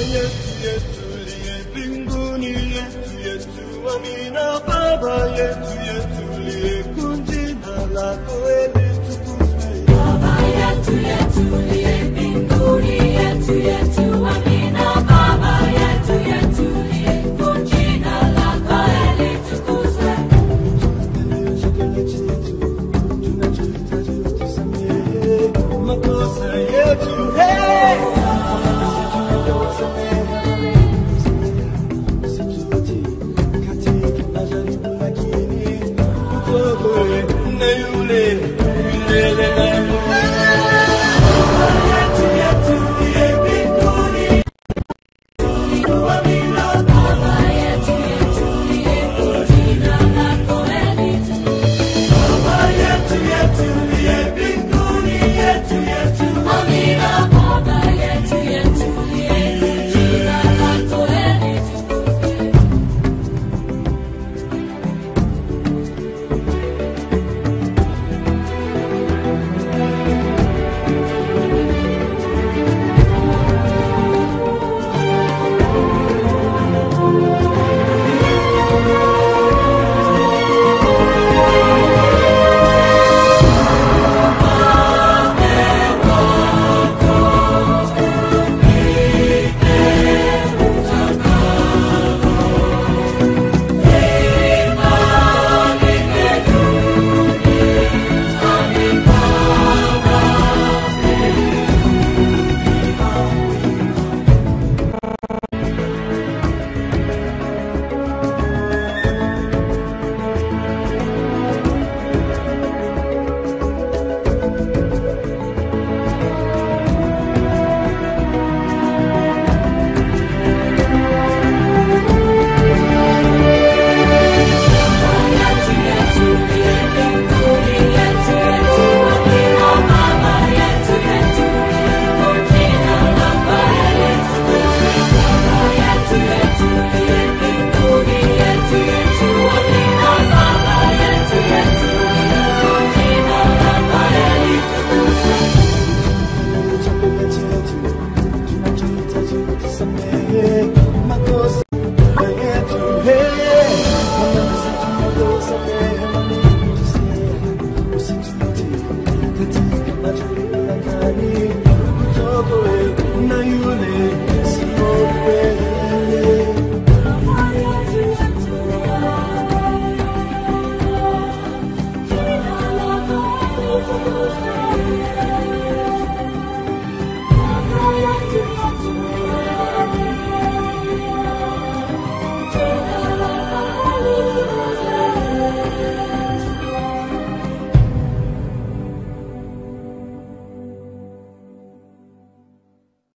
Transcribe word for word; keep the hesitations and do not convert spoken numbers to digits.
yetu yetu liye mbinguni, yetu yetu amina. Baba yetu yetu liye kunjina lako litukuzwe. Baba yetu yetu liye mbinguni, yetu yetu amina. Baba yetu yetu liye kunjina lako litukuzwe. Makosa yetu, hey! Na yule yule